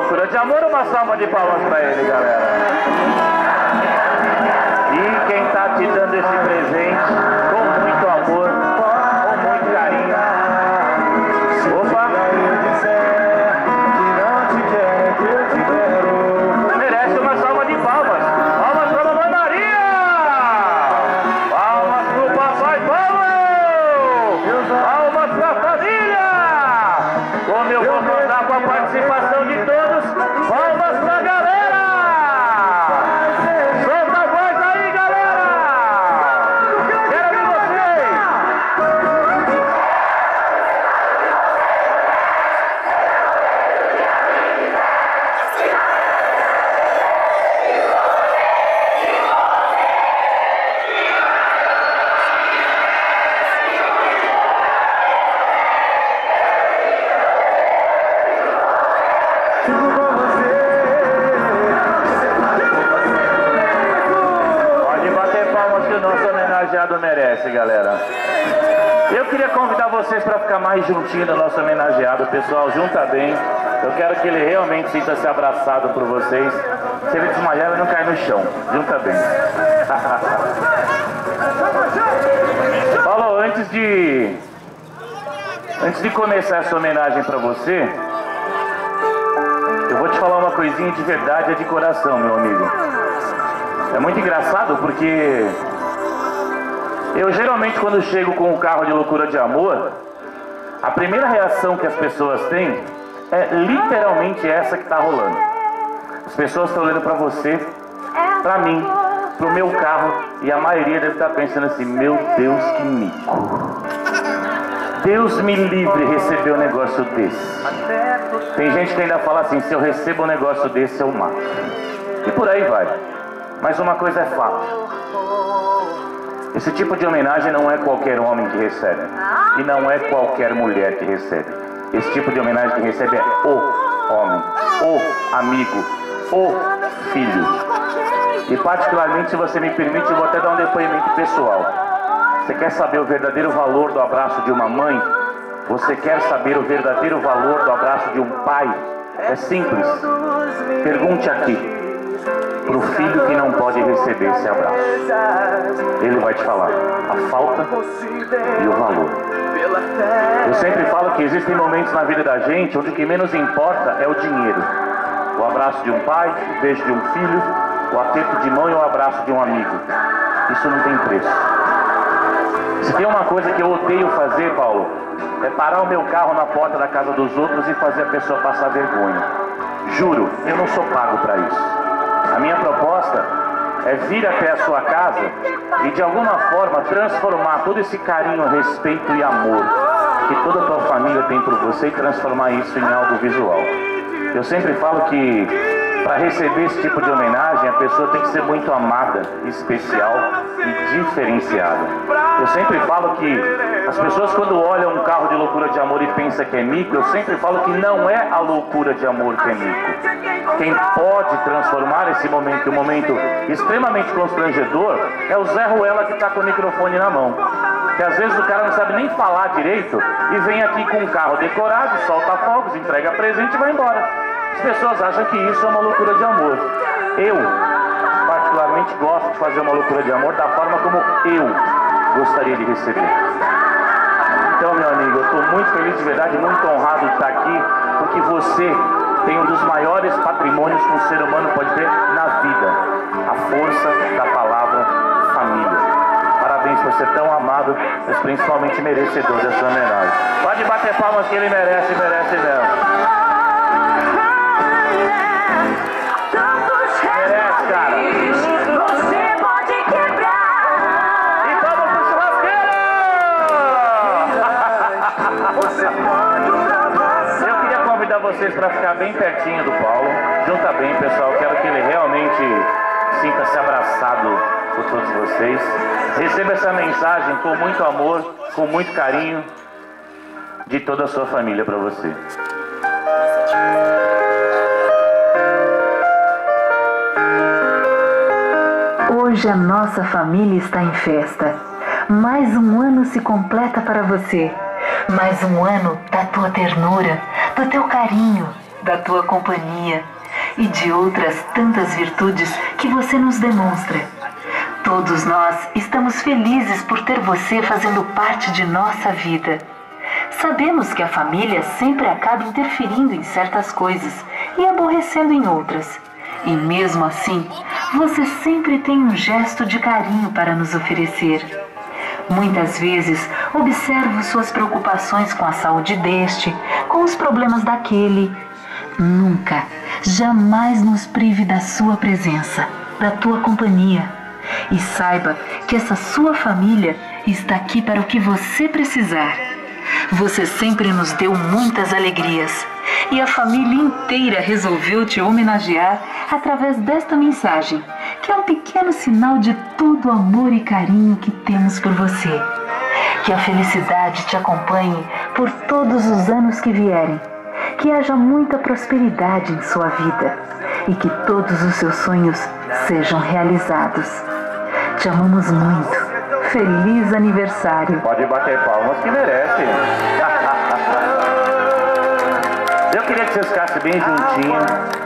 loucura de amor. Uma salva de palmas pra ele, galera. E quem tá te dando esse presente com muito amor, com muito carinho. Opa! Merece uma salva de palmas. Palmas pra Mamãe Maria! Palmas pro Papai Paulo! Palmas pra família! Como eu vou contar com a participação de todos, palmas pra galera! Solta a voz aí, galera! Quero ver vocês! Pode bater palmas que o nosso homenageado merece, galera. Eu queria convidar vocês para ficar mais juntinho do nosso homenageado, pessoal. Junta bem. Eu quero que ele realmente sinta-se abraçado por vocês. Se ele desmaiar, ele não cai no chão. Junta bem. Paulo, antes de começar essa homenagem para você, eu vou te falar uma coisinha de verdade, é de coração, meu amigo. É muito engraçado porque eu geralmente, quando chego com um carro de loucura de amor, a primeira reação que as pessoas têm é literalmente essa que está rolando. As pessoas estão olhando para você, para mim, pro meu carro, e a maioria deve estar pensando assim: meu Deus, que mico. Deus me livre receber um negócio desse. Tem gente que ainda fala assim: se eu recebo um negócio desse, eu mato. E por aí vai. Mas uma coisa é fato: esse tipo de homenagem não é qualquer homem que recebe. E não é qualquer mulher que recebe. Esse tipo de homenagem que recebe é o homem, o amigo, o filho. E particularmente, se você me permite, eu vou até dar um depoimento pessoal. Você quer saber o verdadeiro valor do abraço de uma mãe? Você quer saber o verdadeiro valor do abraço de um pai? É simples. Pergunte aqui pro filho que não pode receber esse abraço. Ele vai te falar a falta e o valor. Eu sempre falo que existem momentos na vida da gente onde o que menos importa é o dinheiro. O abraço de um pai, o beijo de um filho, o aperto de mão e o abraço de um amigo. Isso não tem preço. Se tem uma coisa que eu odeio fazer, Paulo, é parar o meu carro na porta da casa dos outros e fazer a pessoa passar vergonha. Juro, eu não sou pago para isso. A minha proposta é vir até a sua casa e de alguma forma transformar todo esse carinho, respeito e amor que toda a tua família tem por você e transformar isso em algo visual. Eu sempre falo que para receber esse tipo de homenagem, a pessoa tem que ser muito amada, especial e diferenciada. Eu sempre falo que as pessoas, quando olham um carro de loucura de amor e pensam que é mico, eu sempre falo que não é a loucura de amor que é mico. Quem pode transformar esse momento em um momento extremamente constrangedor é o Zé Ruela, que está com o microfone na mão. Que às vezes o cara não sabe nem falar direito e vem aqui com um carro decorado, solta fogos, entrega presente e vai embora. As pessoas acham que isso é uma loucura de amor. Eu, particularmente, gosto de fazer uma loucura de amor da forma como eu gostaria de receber. Então, meu amigo, eu estou muito feliz de verdade, muito honrado de estar aqui, porque você tem um dos maiores patrimônios que um ser humano pode ter na vida: a força da palavra família. Parabéns por ser tão amado, mas principalmente merecedor dessa homenagem. Pode bater palmas que ele merece, merece mesmo. Merece, cara. Você pode quebrar. E vamos pro churrasqueiro! Eu queria convidar vocês para ficar bem pertinho do Paulo. Junta bem, pessoal. Quero que ele realmente sinta-se abraçado por todos vocês. Receba essa mensagem com muito amor, com muito carinho de toda a sua família para você. Hoje a nossa família está em festa. Mais um ano se completa para você. Mais um ano da tua ternura, do teu carinho, da tua companhia e de outras tantas virtudes que você nos demonstra. Todos nós estamos felizes por ter você fazendo parte de nossa vida. Sabemos que a família sempre acaba interferindo em certas coisas e aborrecendo em outras. E mesmo assim, você sempre tem um gesto de carinho para nos oferecer. Muitas vezes, observo suas preocupações com a saúde deste, com os problemas daquele. Nunca, jamais nos prive da sua presença, da tua companhia. E saiba que essa sua família está aqui para o que você precisar. Você sempre nos deu muitas alegrias. E a família inteira resolveu te homenagear através desta mensagem, que é um pequeno sinal de todo o amor e carinho que temos por você. Que a felicidade te acompanhe por todos os anos que vierem. Que haja muita prosperidade em sua vida e que todos os seus sonhos sejam realizados. Te amamos muito. Feliz aniversário. Pode bater palmas que merece. Eu queria que vocês ficassem bem juntinho.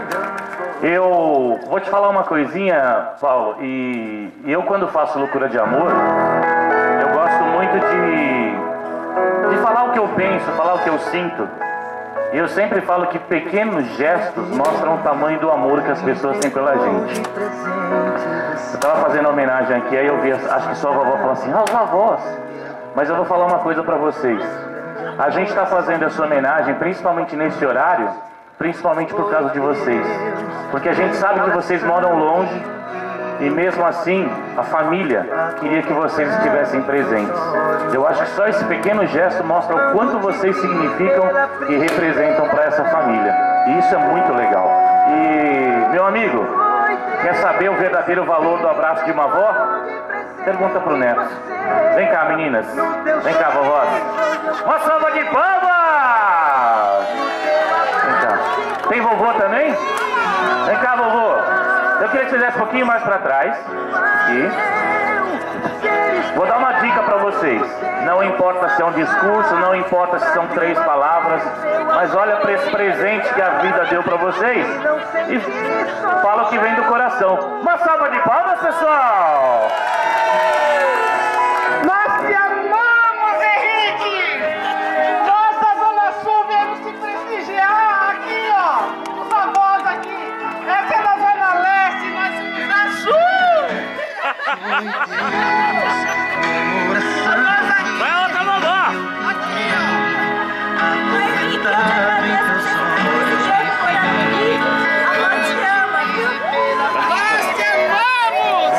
Eu vou te falar uma coisinha, Paulo, e eu quando faço loucura de amor, eu gosto muito de falar o que eu penso, falar o que eu sinto. E eu sempre falo que pequenos gestos mostram o tamanho do amor que as pessoas têm pela gente. Eu estava fazendo homenagem aqui, aí eu vi, acho que só a vovó falou assim, os avós. Mas eu vou falar uma coisa para vocês. A gente está fazendo essa homenagem, principalmente nesse horário, principalmente por causa de vocês. Porque a gente sabe que vocês moram longe e mesmo assim a família queria que vocês estivessem presentes. Eu acho que só esse pequeno gesto mostra o quanto vocês significam e representam para essa família. E isso é muito legal. E, meu amigo, quer saber o verdadeiro valor do abraço de uma avó? Pergunta pro neto. Vem cá, meninas. Vem cá, vovó. Uma salva de palmas! Vem cá. Tem vovô também? Vem cá, vovô. Eu queria que você desse um pouquinho mais para trás. Aqui. Vou dar uma dica para vocês. Não importa se é um discurso, não importa se são 3 palavras, mas olha para esse presente que a vida deu para vocês e fala o que vem do coração. Uma salva de palmas, pessoal! Nós te amamos, Henrique! Nós da Zona Sul viemos te prestigiar aqui, ó! Os avós aqui! Essa é da Zona Leste, nós da Sul! Vai outra vovó! Aqui, ó! Nós te amamos!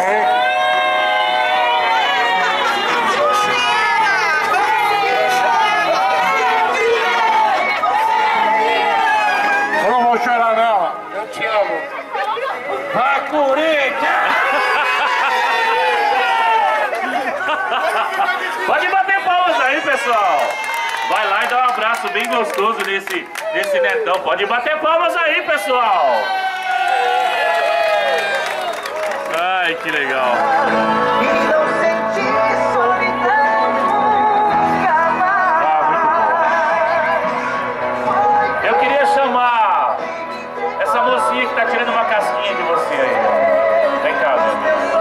Eu não vou chorar não, eu te amo. Vai, Corinthians! Pode bater palmas aí, pessoal! Vai lá e dá um abraço bem gostoso nesse netão. Pode bater palmas aí, pessoal! Ai, que legal! Eu queria chamar essa mocinha que tá tirando uma casquinha de você aí. Vem cá, meu amigo.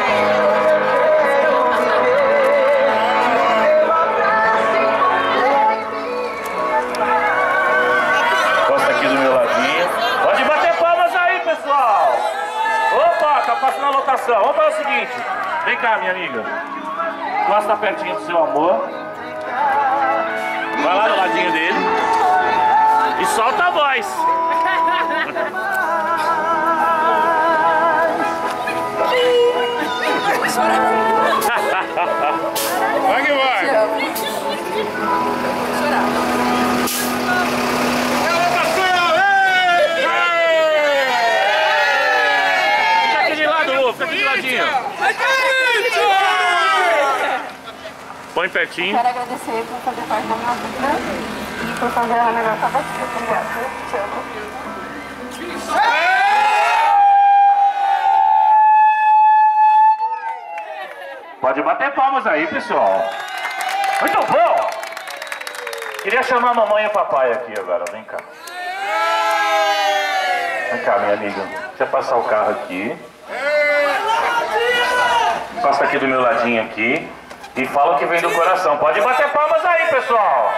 Gosta aqui do meu ladinho. Pode bater palmas aí, pessoal. Opa, tá passando a lotação. Vamos fazer o seguinte. Vem cá, minha amiga. Gosta pertinho do seu amor. Vai lá do ladinho dele. E solta a voz. Vai que vai! Fica aqui de lado, Lu. Fica aqui de ladinho. Põe pertinho. Quero agradecer por fazer parte da minha vida e por fazer ela melhor pra você. Obrigada. Te amo. Pode bater palmas aí, pessoal. Muito bom! Queria chamar a mamãe e o papai aqui agora. Vem cá. cá, minha amiga. Deixa eu passar o carro aqui. Passa aqui do meu ladinho aqui. E fala o que vem do coração. Pode bater palmas aí, pessoal.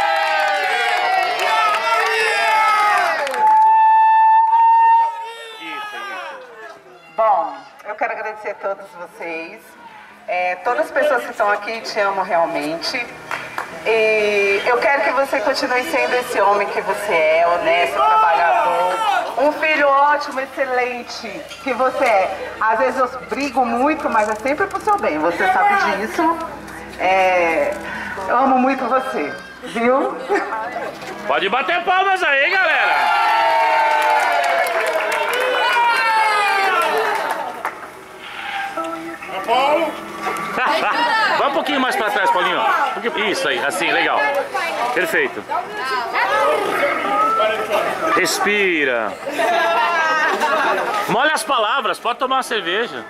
Bom, eu quero agradecer a todos vocês. Todas as pessoas que estão aqui te amam realmente. E eu quero que você continue sendo esse homem que você é, honesto, trabalhador. Um filho ótimo, excelente que você é. Às vezes eu brigo muito, mas é sempre pro seu bem, você sabe disso. Eu amo muito você, viu? Pode bater palmas aí, galera. Paulo? Vai um pouquinho mais pra trás, Paulinho. Isso aí, assim, legal. Perfeito. Respira. Molha as palavras, pode tomar uma cerveja.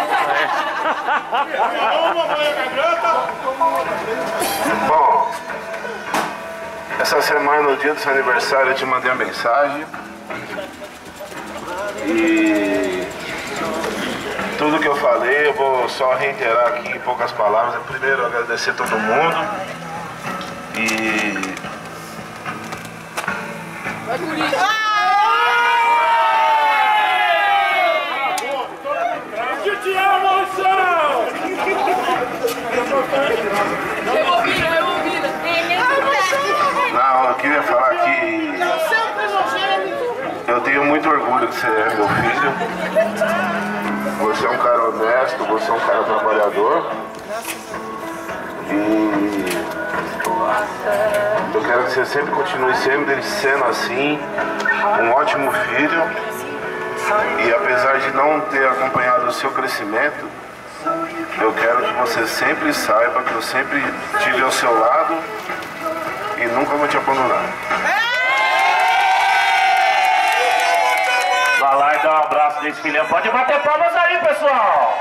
Bom, essa semana, no dia do seu aniversário, eu te mandei uma mensagem. E tudo que eu falei, eu vou só reiterar aqui em poucas palavras. Primeiro, agradecer a todo mundo. E... Eu te amo, moção! Não, eu queria falar que eu tenho muito orgulho que você é meu filho. Você é um cara honesto, você é um cara trabalhador. E eu quero que você sempre continue sendo assim, um ótimo filho. E apesar de não ter acompanhado o seu crescimento, eu quero que você sempre saiba que eu sempre estive ao seu lado e nunca vou te abandonar. Vai lá e dá um abraço desse filhão. Pode bater palmas aí, pessoal.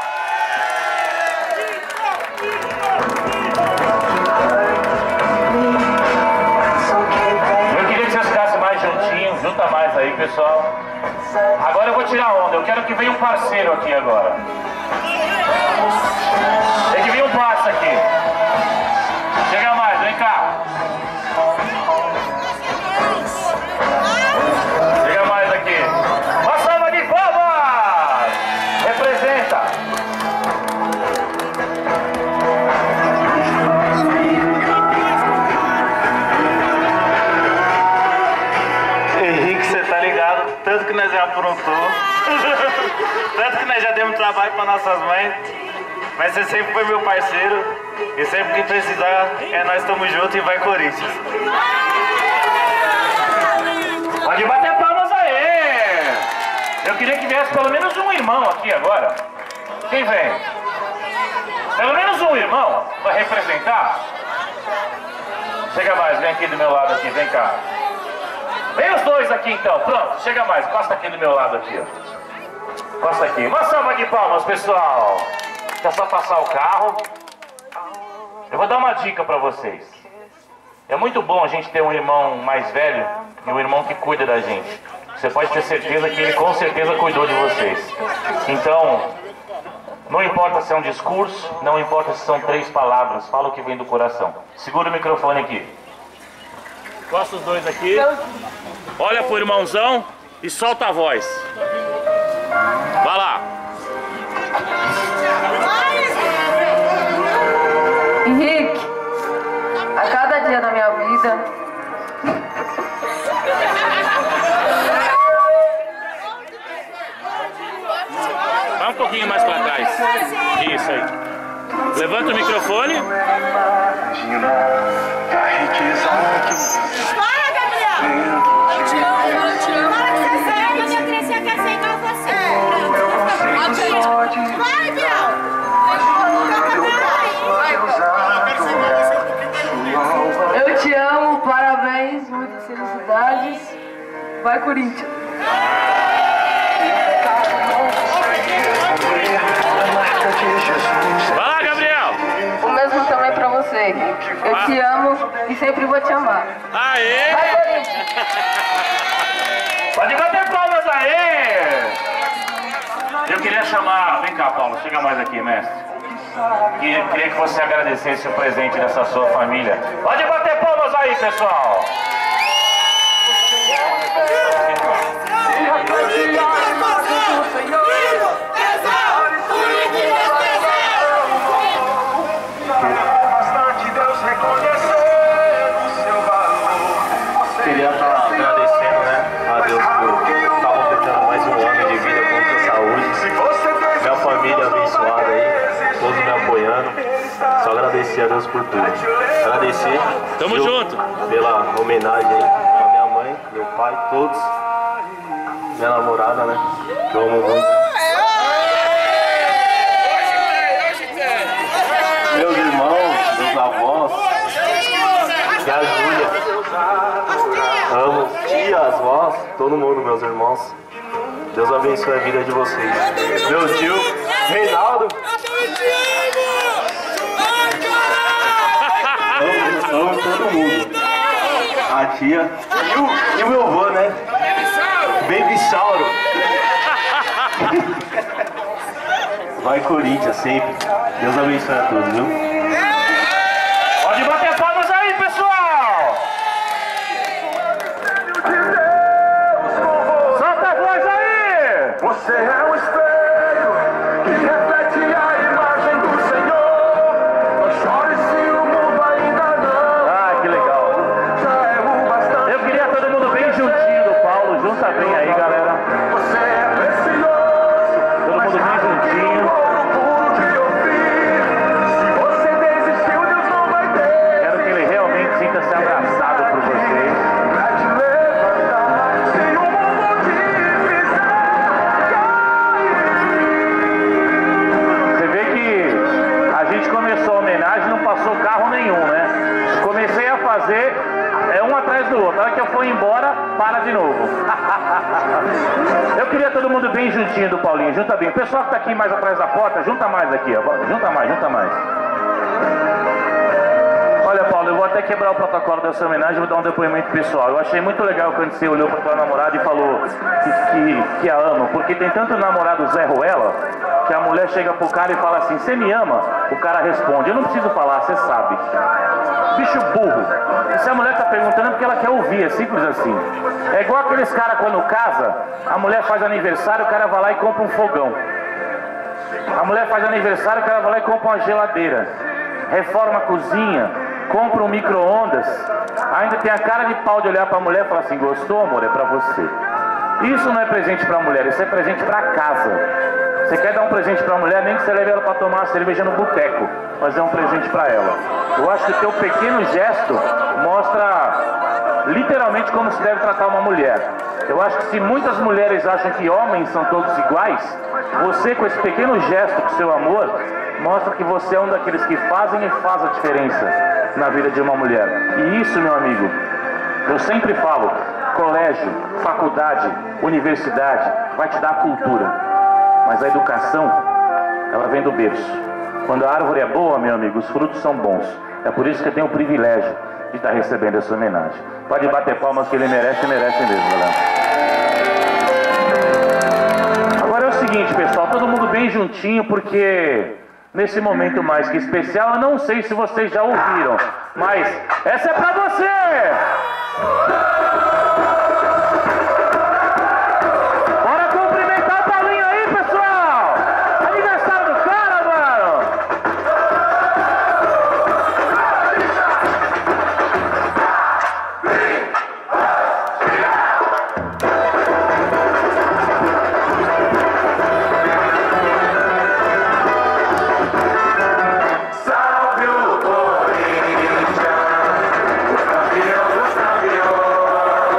Eu queria que vocês ficassem mais juntinhos. Junta mais aí, pessoal. Agora eu vou tirar onda. Eu quero que venha um parceiro aqui agora. Tem que vir um parça aqui. Chega mais, vem cá. Chega mais aqui. Uma salva de palmas! Representa. Henrique, você tá ligado? Tanto que nós já aprontou. Tanto que nós já demos trabalho para nossas mães. Mas você sempre foi meu parceiro. E sempre que precisar, nós estamos juntos e vai Corinthians. Pode bater palmas aí! Eu queria que viesse pelo menos um irmão aqui agora. Quem vem? Pelo menos um irmão para representar. Chega mais, vem aqui do meu lado aqui, vem cá. Vem os dois aqui então, pronto, chega mais, costa aqui do meu lado aqui, ó. Costa aqui. Uma salva de palmas, pessoal. Deixa só passar o carro. Eu vou dar uma dica para vocês. É muito bom a gente ter um irmão mais velho e um irmão que cuida da gente. Você pode ter certeza que ele com certeza cuidou de vocês. Então, não importa se é um discurso, não importa se são 3 palavras, fala o que vem do coração. Segura o microfone aqui. Costa os dois aqui. Olha pro irmãozão e solta a voz. Vai lá. Henrique, a cada dia da minha vida, Vai um pouquinho mais pra trás. Isso aí. Levanta o microfone. Para, Gabriel! Eu te amo. Para que você segue, eu vou crescer, quer ser igual você. Vai, Biel! eu te amo, parabéns, muitas felicidades. Vai, Corinthians! Vai lá, Gabriel. O mesmo também pra você. Eu te amo e sempre vou te amar. Aê! Vai, Corinthians! Pode bater palmas aí! Eu queria chamar... Vem cá, Paulo, chega mais aqui, mestre. Eu queria que você agradecesse o presente dessa sua família. Pode bater palmas aí, pessoal! Queria estar agradecendo, né, a Deus por estar completando mais um ano de vida com muita saúde. Minha família abençoada aí, todos me apoiando. Só agradecer a Deus por tudo. Agradecer Tamo junto. Pela homenagem aí a minha mãe, meu pai, todos. Minha namorada, né, que eu amo muito. Meus irmãos, meus avós, e a Júlia. Amo tias, vós, todo mundo, meus irmãos. Deus abençoe a vida de vocês. Meu tio, Reinaldo. Amo todo mundo. A tia e o meu avô, né? Baby Sauro. Vai Corinthians sempre. Deus abençoe a todos, viu? Pode bater palmas aí, pessoal! Solta a voz aí! Você é um espelho que reflete a imagem do Senhor. Não chore se o mundo ainda não. Ah, que legal. Já é o bastante. Eu queria todo mundo bem juntinho do Paulo. Junta bem aí, galera. Você é precioso. Todo mundo bem juntinho. Se você desistiu, Deus não vai ter. Quero que ele realmente sinta-se abraçado por vocês. Pra te levantar. Se o mundo te fizer cair. Você vê que a gente começou a homenagem e não passou carro nenhum, né? Comecei a fazer um atrás do outro. A hora que eu for embora, para de novo. Eu queria todo mundo bem juntinho do Paulinho. Junta bem. O pessoal que tá aqui mais atrás da porta, junta mais aqui, ó. Junta mais, junta mais. Olha, Paulo, eu vou até quebrar o protocolo dessa homenagem e vou dar um depoimento pessoal. Eu achei muito legal quando você olhou para tua namorada e falou que a ama, porque tem tanto namorado Zé Ruela que a mulher chega pro cara e fala assim: você me ama? O cara responde: eu não preciso falar, você sabe. Bicho burro. E se a mulher tá perguntando é porque ela quer ouvir, é simples assim. É igual aqueles caras quando casa, a mulher faz aniversário, o cara vai lá e compra um fogão. A mulher faz aniversário, o cara vai lá e compra uma geladeira. Reforma a cozinha, compra um micro-ondas. Ainda tem a cara de pau de olhar pra mulher e falar assim: gostou, amor? É pra você. Isso não é presente pra mulher, isso é presente pra casa. Você quer dar um presente pra mulher, nem que você leve ela pra tomar uma cerveja no boteco, mas é um presente pra ela. Eu acho que o teu pequeno gesto mostra literalmente como se deve tratar uma mulher. Eu acho que se muitas mulheres acham que homens são todos iguais, você com esse pequeno gesto com seu amor, mostra que você é um daqueles que fazem e faz a diferença na vida de uma mulher. E isso, meu amigo, eu sempre falo, colégio, faculdade, universidade, vai te dar cultura. Mas a educação, ela vem do berço. Quando a árvore é boa, meu amigo, os frutos são bons. É por isso que eu tenho o privilégio de estar recebendo essa homenagem. Pode bater palmas que ele merece, merece mesmo, galera. Agora é o seguinte, pessoal, todo mundo bem juntinho, porque nesse momento mais que especial, eu não sei se vocês já ouviram, mas essa é pra você! Salve o Corinthians, campeão dos campeões.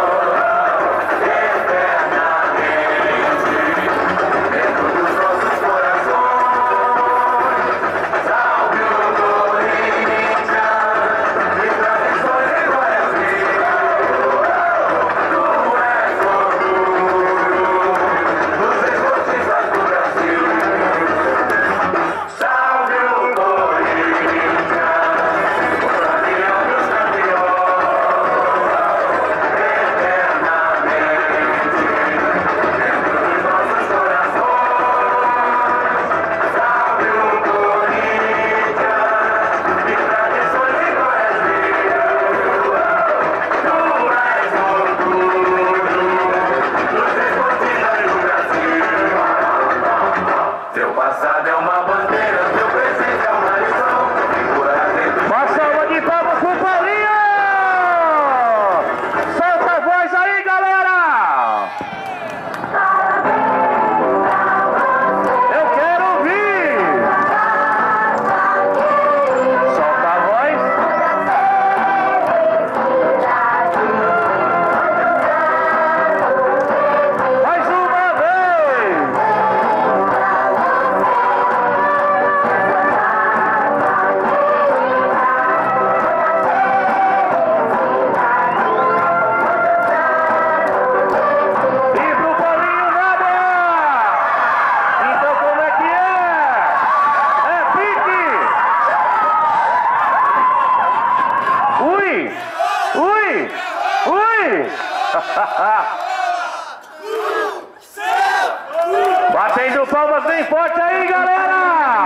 Batendo palmas bem forte aí, galera!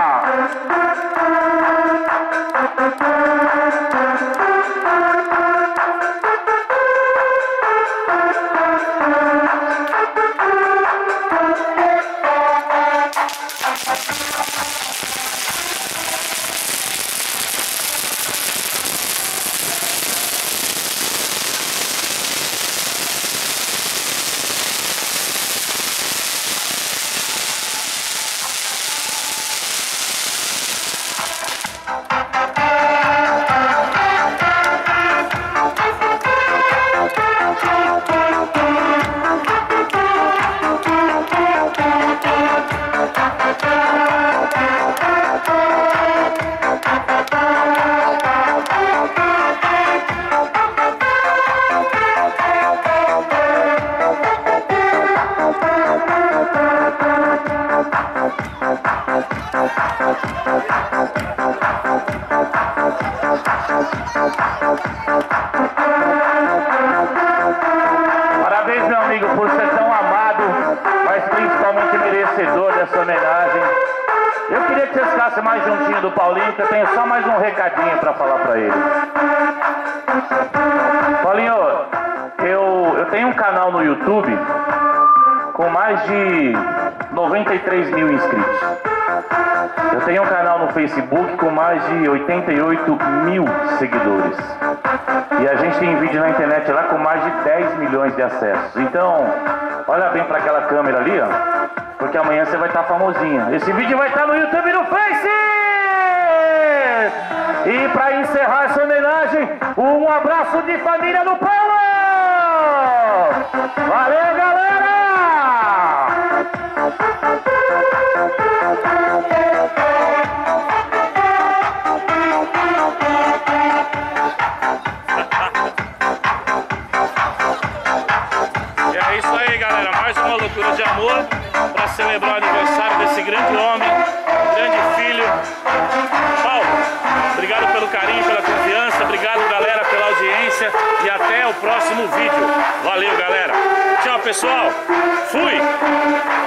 Parabéns, meu amigo, por ser tão amado, mas principalmente merecedor dessa homenagem. Eu queria que você ficasse mais juntinho do Paulinho, que eu tenho só mais um recadinho para falar para ele. Paulinho, eu tenho um canal no YouTube com mais de 93 mil inscritos. Eu tenho um canal no Facebook com mais de 88 mil seguidores. E a gente tem vídeo na internet lá com mais de 10 milhões de acessos. Então, olha bem para aquela câmera ali, ó, porque amanhã você vai estar famosinha. Esse vídeo vai estar no YouTube e no Face! E para encerrar essa homenagem, um abraço de família do Paulo! Valeu, galera! E é isso aí, galera, mais uma loucura de amor para celebrar o aniversário desse grande homem, grande filho. Paulo, obrigado pelo carinho, pela confiança, obrigado, galera, pela audiência e até o próximo vídeo. Valeu, galera. Tchau, pessoal. Fui!